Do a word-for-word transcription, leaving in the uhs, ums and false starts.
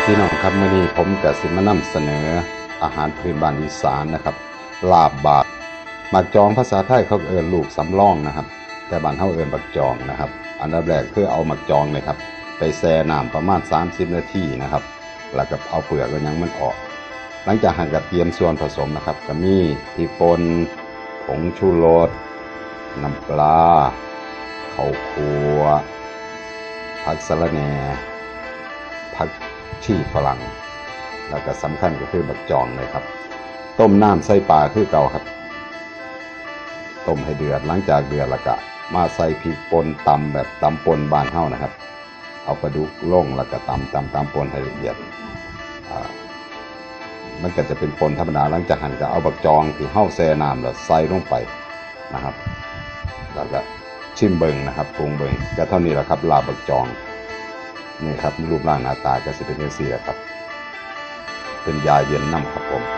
พี่น้องครับมื้อนี้ผมก็สิมานำเสนออาหารพื้นบ้านอีสานนะครับลาบบากหมักจองภาษาไทยเขาเอิ้นลูกสำรองนะครับแต่บ้านเฮาเอิ้นบักจองนะครับอันดับแรกคือเอาหมักจองเนี่ยครับไปแช่น้ำประมาณสามสิบนาทีนะครับแล้วก็เอาเปลือกก็ยังมันออกหลังจากหั่นก็เตรียมส่วนผสมนะครับก็มีพริกป่นผงชูรสน้ำปลาข้าวคั่วผักสะระแหน่ผักชีฝรั่งแล้วก็สำคัญก็คือบักจองเลยครับต้มน้ำใส่ปลาคือเก่าครับต้มให้เดือดหลังจากเดือดแล้วก็มาใส่พริกป่นตำแบบตำป่นบ้านเฮานะครับเอาปลาดุกลงแล้วก็ตำตำตำป่นให้ละเอียดมันก็จะเป็นป่นธรรมดาหลังจากหั่นก็เอาบักจองที่เฮาแช่น้ำแล้วใส่ลงไปนะครับแล้วก็ชิมเบิ่งนะครับปรุงเบิ่งก็เท่านี้แหละครับลาบบักจองนี่ครับรูปร่างหน้าตาก็จะเป็นอย่างนี้แหละครับเป็นยาเย็นน้ำครับผม